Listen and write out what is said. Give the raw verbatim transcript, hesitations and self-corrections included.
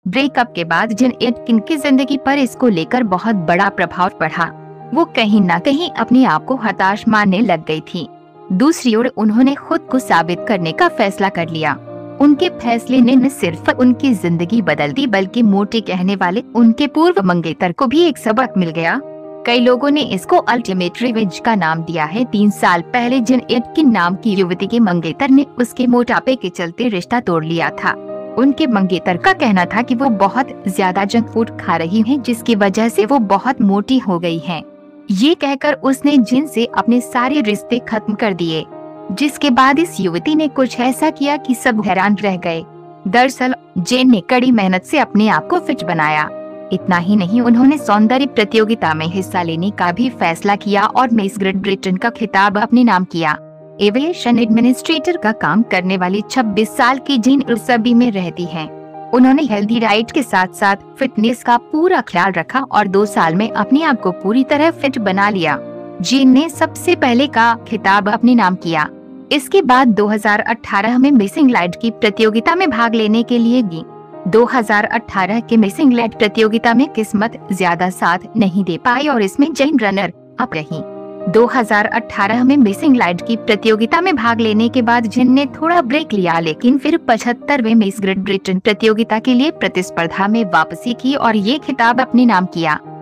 Breakup के बाद जिन Atkin की जिंदगी पर इसको लेकर बहुत बड़ा प्रभाव पड़ा। वो कहीं न कहीं अपने आप को हताश मानने लग गई थी। दूसरी ओर उन्होंने खुद को साबित करने का फैसला कर लिया। उनके फैसले ने न सिर्फ उनकी जिंदगी बदल दी, बल्कि मोटे कहने वाले उनके पूर्व मंगेतर को भी एक सबक मिल गया। कई लोगों ने इसको अल्टीमेट रिवेंज का नाम दिया है। तीन साल पहले जिन एटकिन नाम की युवती के मंगेतर ने उसके मोटापे के चलते रिश्ता तोड़ लिया था। उनके मंगेतर का कहना था कि वो बहुत ज्यादा जंक फूड खा रही हैं, जिसकी वजह से वो बहुत मोटी हो गई हैं। ये कहकर उसने जिन से अपने सारे रिश्ते खत्म कर दिए, जिसके बाद इस युवती ने कुछ ऐसा किया कि सब हैरान रह गए। दरअसल जेन ने कड़ी मेहनत से अपने आप को फिट बनाया। इतना ही नहीं, उन्होंने सौंदर्य प्रतियोगिता में हिस्सा लेने का भी फैसला किया और मिस ग्रेट ब्रिटेन का खिताब अपने नाम किया। एविएशन एडमिनिस्ट्रेटर का काम करने वाली छब्बीस साल की जेन उर्सबी में रहती हैं। उन्होंने हेल्दी डाइट के साथ साथ फिटनेस का पूरा ख्याल रखा और दो साल में अपने आप को पूरी तरह फिट बना लिया। जेन ने सबसे पहले का खिताब अपने नाम किया। इसके बाद दो हज़ार अठारह में मिसिंग लाइट की प्रतियोगिता में भाग लेने के लिए गई। दो हज़ार अठारह के मिसिंग लाइट प्रतियोगिता में किस्मत ज्यादा साथ नहीं दे पाई और इसमें जेन रनर अप रही। दो हज़ार अठारह में मिसिंग लाइट की प्रतियोगिता में भाग लेने के बाद जेन ने थोड़ा ब्रेक लिया, लेकिन फिर पचहत्तरवें मिस ग्रेट ब्रिटेन प्रतियोगिता के लिए प्रतिस्पर्धा में वापसी की और ये खिताब अपने नाम किया।